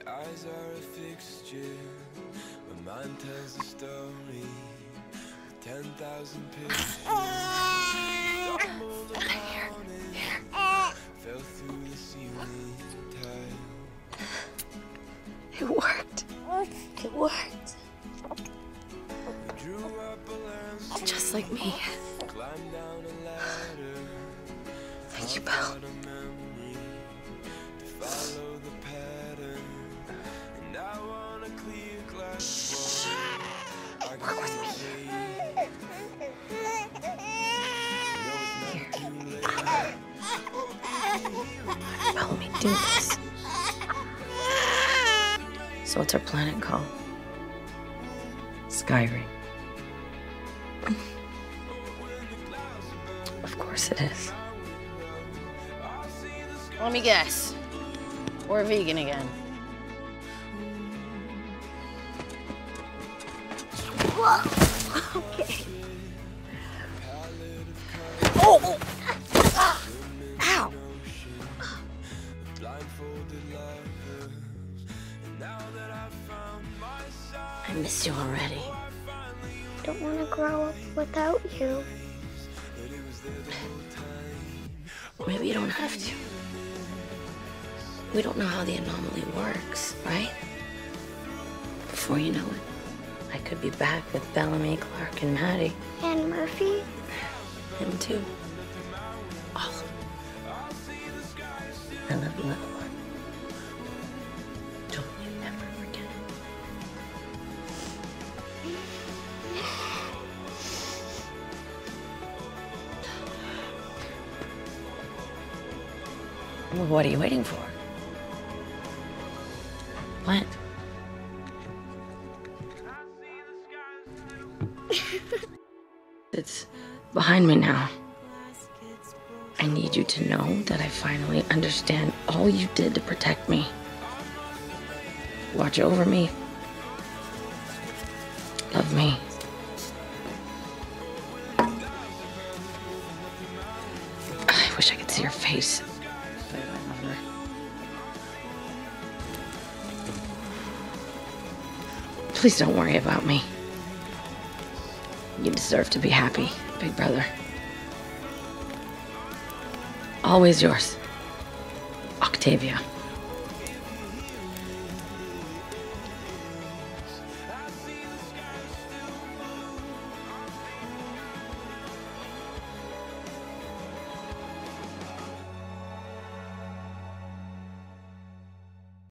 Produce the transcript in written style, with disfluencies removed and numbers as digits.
eyes are a fixture. My mind tells a story with 10,000 pictures. Stumbled upon it, fell through the ceiling tile. It worked. It worked. Drew up a landscape, Just like me. climbed down a ladder. Thank you, Belle. Got a memory to follow the pattern, and I want a clear glass bowl. I can Work with me. Belle, let me do this. So what's our planet called? Skyrim. Of course it is. Let me guess. We're vegan again. Whoa. Okay. Oh! Ow! I miss you already. I don't want to grow up without you. Maybe you don't have to. We don't know how the anomaly works, right? Before you know it, I could be back with Bellamy, Clark, and Maddie. And Murphy? Him too. All of them. I love you, little one. Don't you ever forget it. Well, what are you waiting for? What? It's behind me now. I need you to know that I finally understand all you did to protect me. Watch over me. Love me. I wish I could see your face. But I love her. Please don't worry about me. You deserve to be happy, big brother. Always yours, Octavia.